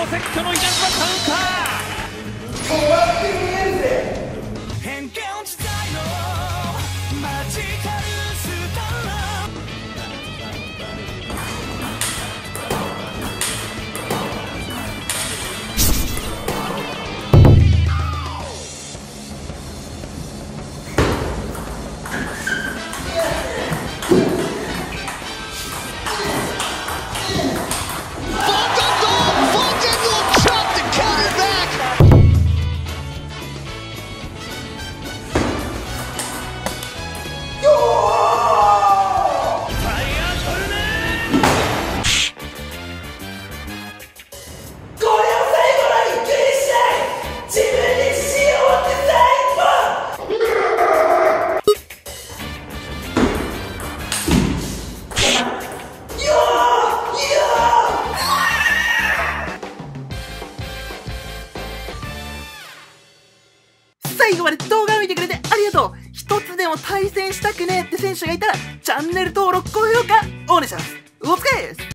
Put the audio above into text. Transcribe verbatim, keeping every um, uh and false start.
セットの稲妻カウンター。 終わって見えるぜ。 変幻自在のマジカルスタ最後まで動画を見てくれてありがとう。一つでも対戦したくねえって選手がいたらチャンネル登録、高評価お願いします。お疲れです。